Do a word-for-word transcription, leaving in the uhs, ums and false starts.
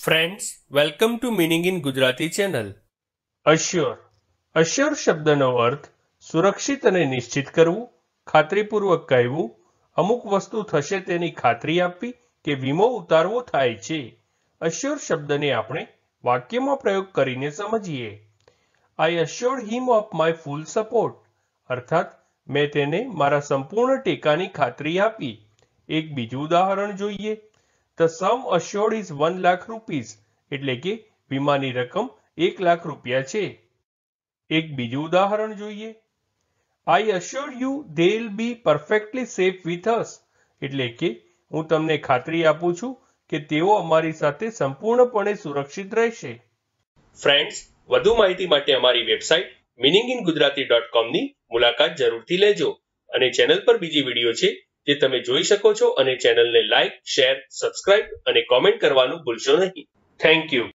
Friends, welcome to meaning in Gujarati channel. Assure. Assure શબ્દનો અર્થ સુરક્ષિત અને નિશ્ચિત કરવું, ખાતરીપૂર્વક કહેવું, અમુક વસ્તુ થશે તેની ખાતરી આપવી કે વીમો ઉતારવો થાય છે. અશ્યોર શબ્દને આપણે વાક્યમાં પ્રયોગ કરીને સમજીએ. I assured him of my full support. અર્થાત મેં તેને મારા સંપૂર્ણ ટેકાની ખાતરી આપી. એક બીજું ઉદાહરણ જોઈએ. The sum assured is one lakh rupees, એટલે કે વીમાની રકમ એક લાખ રૂપિયા છે. એક બીજું ઉદાહરણ જોઈએ. I assure you they'll be perfectly safe with us, એટલે કે હું તમને ખાતરી આપું છું કે તેઓ અમારી સાથે સંપૂર્ણપણે સુરક્ષિત રહેશે. ફ્રેન્ડ્સ, વધુ માહિતી માટે અમારી website meaning in Gujarati dot com ની મુલાકાત જરૂરથી લેજો અને ચેનલ પર બીજી વિડીયો છે જે તમે જોઈ શકો છો અને ચેનલને લાઇક, શેર, સબસ્ક્રાઇબ અને કોમેન્ટ કરવાનું ભૂલશો નહીં. Thank you.